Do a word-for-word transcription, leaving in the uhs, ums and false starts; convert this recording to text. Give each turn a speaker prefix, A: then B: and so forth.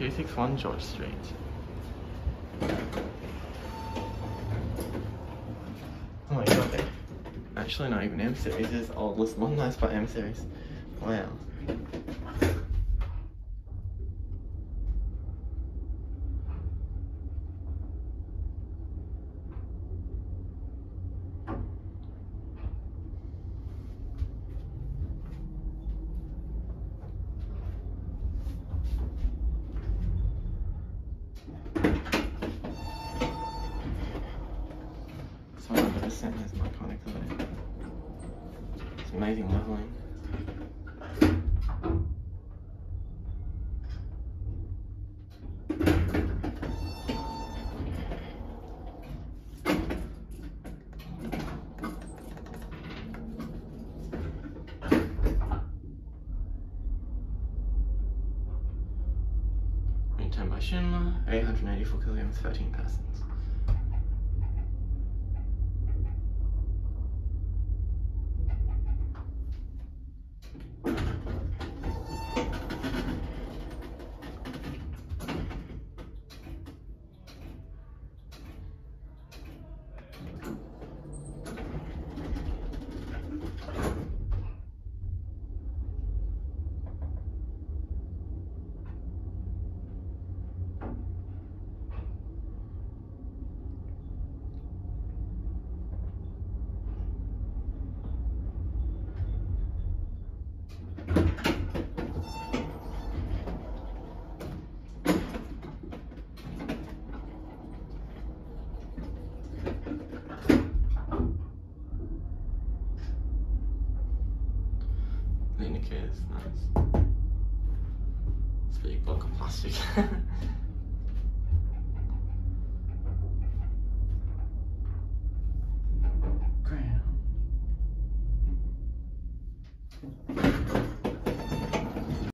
A: two six one George Street. Oh my god, they're actually not even M series, it's oldest modernised by M series. Wow. Sorry, but this set has my iconic though. It's amazing leveling. Maintained by Schindler, eight hundred eighty-four kilograms, thirteen persons. Linear is nice. It's a big block of plastic. Ground.